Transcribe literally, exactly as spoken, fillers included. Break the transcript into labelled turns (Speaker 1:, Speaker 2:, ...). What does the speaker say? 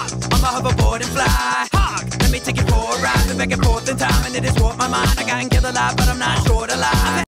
Speaker 1: on my hoverboard and fly. Hawk, let me take you for a ride. Been back and forth in time and it has warped my mind. I got and kill a lot, but I'm not sure to lie.